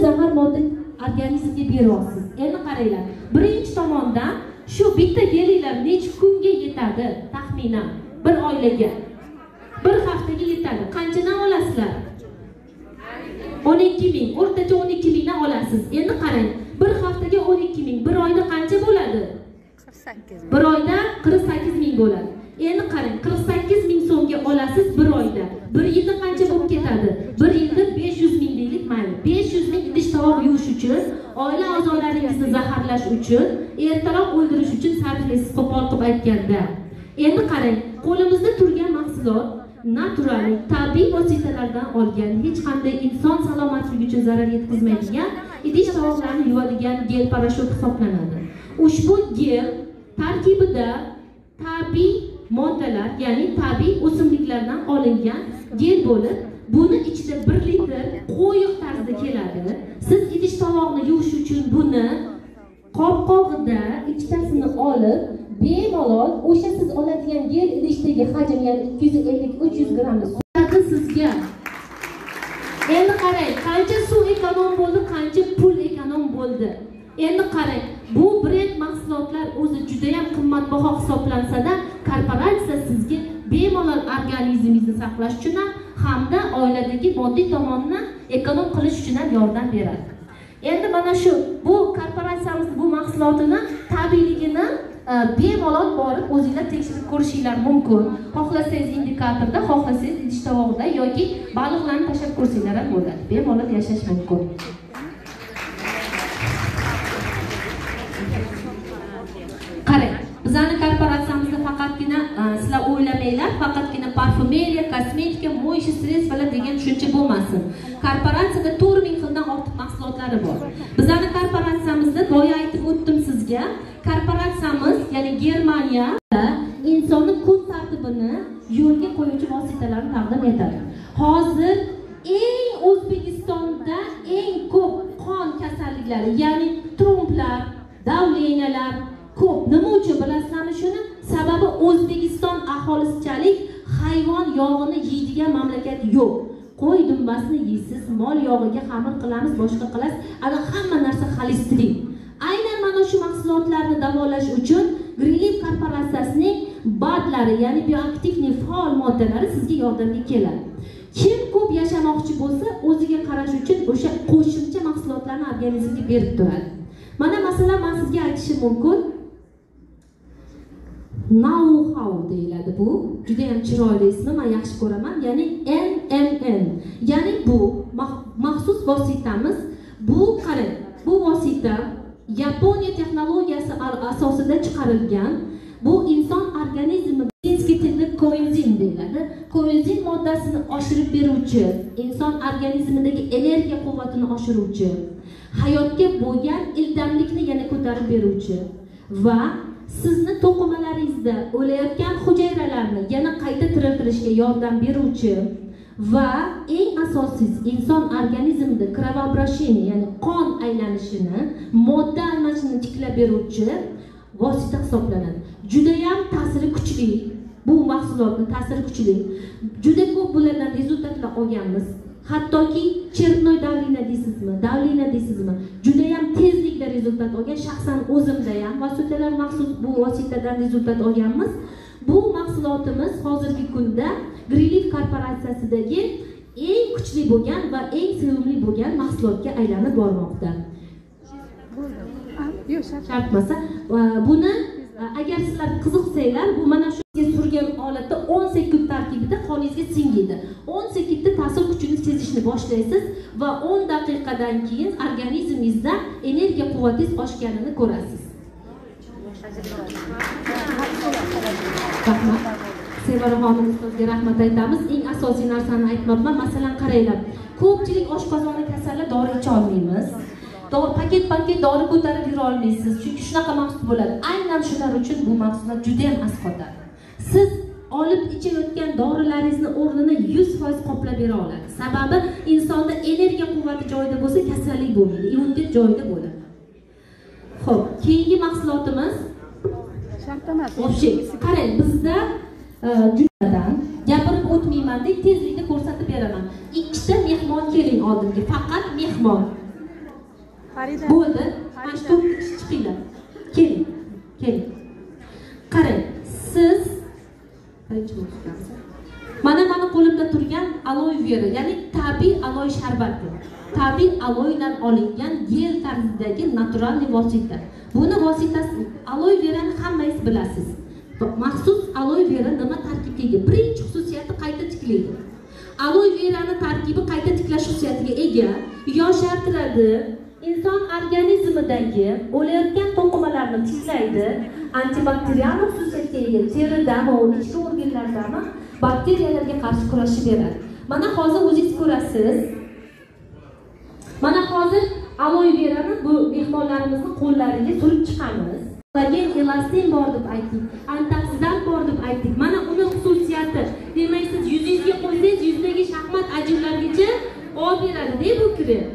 zahar modda organizmga beryapsiz. Endi qaranglar. Birinchi tomondan shu bitta gelinglar necha kunga yetadi taxminan? Bir oylarga. Bir haftaga yetadi. Qanchadan olasizlar? 12 ming. O'rtacha 12 mingdan olasiz. Endi qarang. Bir haftaga 12 ming. Bir oyda qancha bo'ladi? 48 ming. Bir oyda 48 ming bo'ladi. Endi qarang, 48 ming so'mga olasiz bir oyda. Bir yilda qancha bo'lib ketadi? Bir yilda 500 ming deylik mayli. 500 ming idish tovoq yuvish uchun, oila a'zolaringizni zaharlash uchun, ertaroq o'ldirish uchun sarflaysiz, qo'pol qilib aytganda. Endi qarang, qo'limizda turgan mahsulot natural, tabiiy vositalardan olgan, hech qanday inson salomatligi uchun zarar yetkazmaydigan idish tovoqlarni yuvadigan gel parashyut hisoblanadi. Ushbu gel tarkibida tabiiy moddalar, ya'ni tabiiy o'simliklardan olingan gel bo'lib, buni ichida 1 litr qo'yiq tarzda keladi. Siz idish tovoqni yuvish uchun buni qopqog'ida ikkitasini olib, bemalol o'sha siz oladigan gel idishdagi hajm, ya'ni 250-300 grammni sutadi sizga. Endi qarang, qancha suv ekonom bo'ldi, qancha pul ekonom bo'ldi. Endi qarang, bu brend mahsulotlar o'zi juda ham qimmatbaho hisoblansa-da, korporatsiya sizga bemalol organizmingizni saqlash uchun hamda oiladagi moddiy tomonni ekonom qilish uchun ham yordam beradi. Endi mana shu bu korporatsiyamiz bu mahsulotini tabiiyligini bemalol borib o'zingizlar tekshirib ko'rishinglar mumkin. Xohlasangiz indikatorda, xohlasangiz idish tovog'ida yoki baliqlarni tashab ko'rsanglar ham bo'ladi. Bemalol yashash mumkin. Qarang, bizning korporatsiyamizda faqatgina sizlar o'ylamanglar, faqatgina parfumeriya, kosmetika, mo'yish sredstvalar degan tushuncha bo'lmasin. Korporatsiyada 4000 xildan ortiq mahsulotlari bor. Bizning korporatsiyamizda boya aytib o'tdim sizga, korporatsiyamiz, ya'ni Germaniyada insonni kun tartibini yo'lga qo'yuvchi vositalarni taqdim etadi. Hozir O'zbekistonda eng ko'p qon kasalliklari, ya'ni tromblar, davleniyalar ko'p. Nima uchun bilasizlarmi shuni? Sababi O'zbekiston aholisichalik hayvon yog'ini yeydigan mamlakat yo'q. Qo'y dumbasini yeysiz, mol yog'iga xamir qilamiz, boshqa qilasiz. Ana hamma narsa xolesterin. Aynan mana shu mahsulotlarni davolash uchun Greenleaf korporatsiyasining badlari, ya'ni bioaktivni faol moddalari sizga yordamga keladi. Kim ko'p yashamoqchi bo'lsa, o'ziga qarash uchun o'sha qo'shimcha mahsulotlarni organizmga berib turadi. Mana masalan, men sizga aytishim mumkin. Know-how deyiladi bu. Juda ham chiroyli ismi, men yaxshi ko'raman. Ya'ni NMN. Ya'ni bu maxsus vositamiz. Bu qarang, bu vosita Yaponiya texnologiyasi asosida chiqarilgan. Bu inson organizmi inskiy tilda koenzim deyiladi. Koenzim moddasini oshirib beruvchi, inson organizmidagi energiya quvvatini oshiruvchi, hayotga bo'lgan ildamlikni yana ko'tarib beruvchi va sizni to'qimalaringizda o'layotgan hujayralarni yana qayta tiriltirishga yordam beruvchi va eng asosiysi inson organizmida kravoobращение, ya'ni qon aylanishini, modda almashishini tiklab beruvchi vosita hisoblanadi. Juda ham ta'siri kuchli. Bu mahsulotning ta'siri kuchli. Juda ko'p bulardan rezultatlar olganmiz. Hattoki chernoy davlina deysizmi? Juda ham tezlikda rezultat olgan. Shaxsan o'zimda ham vositalar maxsus bu vositadan rezultat olganmiz. Bu mahsulotimiz hozirgi kunda Greenleaf korporatsiyasidagi eng kuchli bo'lgan va eng sevimli bo'lgan mahsulotga aylanib bormoqda. Shartmasa, buni agar sizlar qiziqsanglar, bu mana shunga surgan holatda 10 sekund tarkibida qoningizga singiydi. 10 sekundda ta'sir kuchini sezishni boshlaysiz va 10 daqiqadan keyin organizmingizda energiya quvvatingiz oshganini ko'rasiz. Rahmat. Sevara xonim ustozga rahmat aytamiz. Eng asosiy narsani aytmoqman. Masalan, qaranglar. Ko'pchilik oshqozoni kasallar dori icha olmaymiz. Paket dori ko'tarib yura olmaysiz. Chunki shunaqa mahsulot bo'ladi. Aynan shular uchun bu mahsulot juda ham asqotadi. Siz olib ichayotgan dorilaringizni o'rnini 100% qoplab bera oladi. Sababi insonda energiya quvvati joyida bo'lsa, kasallik bo'lmaydi. Immunitet joyida bo'ladi. Xo'p, keyingi mahsulotimiz qarang, bizda judadan gapirib o'tmayman deb tezlikda ko'rsatib beraman. Ikkita mehmon keling oldimga, faqat mehmon. bo'ldi. Mana shu 4 kishi chiqinglar. Keling. Keling. Qarang, siz birinchi bo'lsangiz. Mana qo'limda turgan aloe vera, ya'ni tabiiy aloe sharbati. Tabiiy aloedan olingan gel tarzidagi naturalniy vosita. Buni vositasi aloe verani hammangiz bilasiz. Maxsus aloe vera nima tarkibga ega? Birinchi xususiyati qayta tiklaydi. Aloe verani tarkibi qayta tiklash xususiyatiga ega, yoshartiradi, inson organizmidagi o'layotgan to'qimalarni tiklaydi, antibakterial xususiyatga ega, teridami, ichki organlardami bakteriyalarga qarshi kurashib beradi. Mana hozir o'zingiz ko'rasiz. Mana hozir aloe verani bu mehmonlarimizni qo'llariga surib chiqamiz. Kollagen, elastin bor deb aytdik, antioksidan bor deb aytdik. Mana uni xususiyati. Demak, siz yuzingizga qo'ysangiz, yuzdagi shaxmat ajinlargacha olib beradi-da bu krem.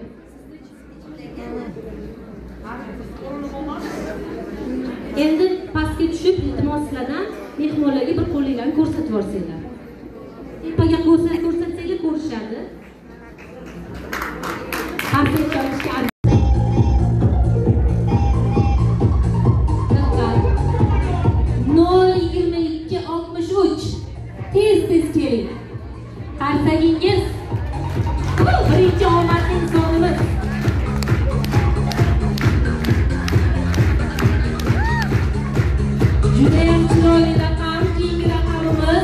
Endi pastga tushib, iltimos sizlardan mehmonlarga bir qo'linglarni ko'rsatib yuborsanglar. Tepaga ko'rsatsanglar ko'rishadi. Harflashga 02263 tez keling. Qarsagingiz birinchi omadli insonimiz. Juda ham chiroyli raqam, keyingi raqamimiz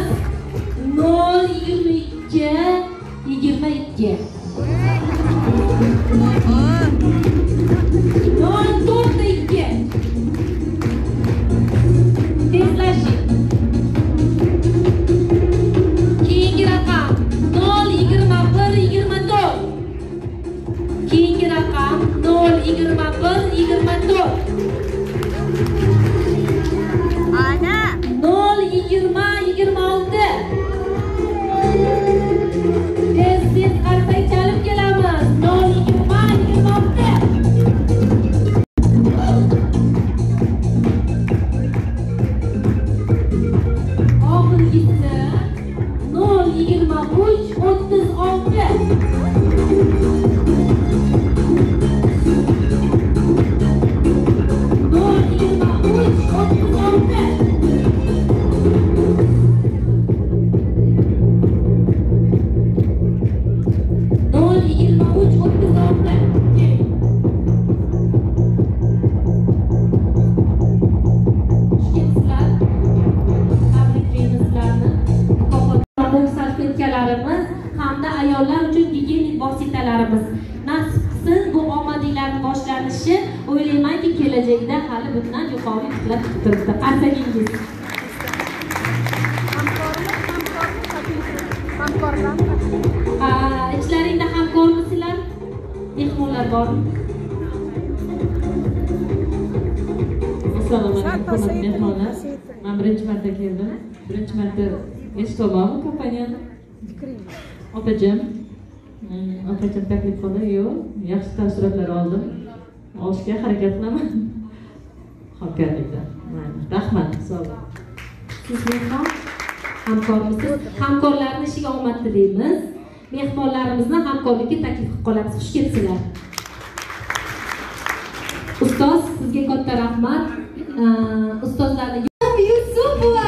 02222. 042. Tezlashing. Keyingi raqam 02124. Keyingi raqam 02124. Ana 02026. Tez qarsak chalib kelamiz. 02026. Oxirgisi 'Larimiz hamda ayollar uchun gigiyenik vositalarimiz. Nasib qilsin bu omadiylarning boshlanishi o'ylaymanki kelajakda hali bundan yuqori qilib turibdi. Qarsagingiz. Hamkorlar. İchlaringda hamkormisizlar? Mehmonlar bormi? Assalomu alaykum mehmonlar. Men birinchi marta keldim. Birinchi marta eshitolmadim kompaniyani. Opacığım taklif qildi, yo'q, yaxshi taassurotlar oldim. Olishga harakat qilaman. Hamkorlikdan. Rahmat, sog' bo'ling. Siz mehmon hamkormisiz? Hamkorlarning ishiga omad tilaymiz. Mehmonlarimizni hamkorlikka taklif qilib qolamiz. Xush kelibsizlar. Ustoz, sizga katta rahmat. Ustozlarni Yusupova.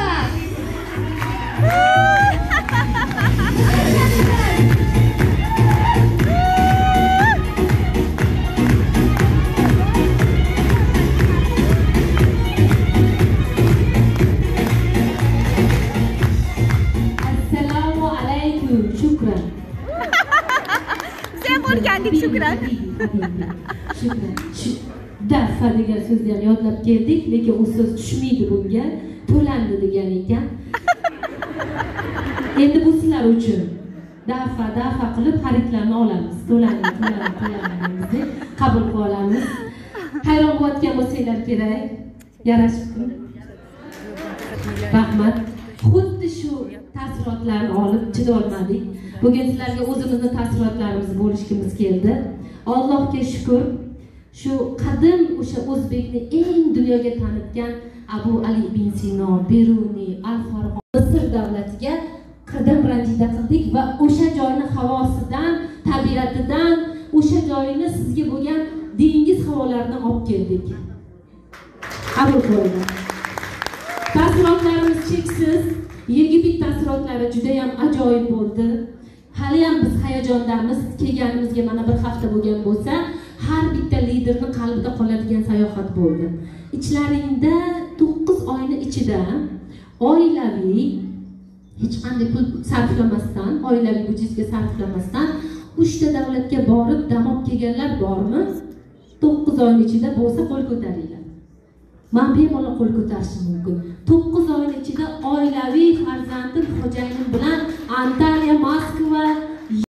Shukran. Sen bo'lgandik, shukran. Shukran. Dafa degan so'zni ham yodlab keldik, lekin u so'z tushmaydi bunga. To'landi degan ekan. Endi bu sizlar uchun dafa qilib xaridlarni olamiz. To'landi deb qabul qilib olamiz. Hayron bo'layotgan bo'lsanglar kerak. Yarashibdi. Rahmat. Xuddi shu taassurotlarni olib chidolmadik. Bugun sizlarga o'zimizning taassurotlarimizni bo'lishimiz keldi. Allohga shukr. Shu qadim o'sha o'zbekni eng dunyoga tanitgan Abu Ali ibn Sino, Beruniy, Al-Farg'on Misr davlatiga qadam ranjida qildik va o'sha joyni havosidan, tabiatidan, o'sha joyni sizga bo'lgan dengiz savollarni olib keldik. Qabul qildi. Taassurotlarimiz cheksiz. Yigit taassurotlari juda ham ajoyib bo'ldi. Hali ham biz hayajondamiz. Kelganimizga mana bir hafta bo'lgan bo'lsa, har bitta liderning qalbida qoladigan sayohat bo'ldi. İçlaringda 9 oyni ichida oilaviy hech qanday pul sarflamasdan, oilaviy budjetga sarflamasdan 3 ta davlatga borib dam olib kelganlar bormi? 9 oyning ichida bo'lsa qo'l ko'taringlar. Men bemalol qo'l ko'tarishim mumkin. 9 oyning ichida oilaviy farzandim xo'jayinim bilan Antaliya, Moskva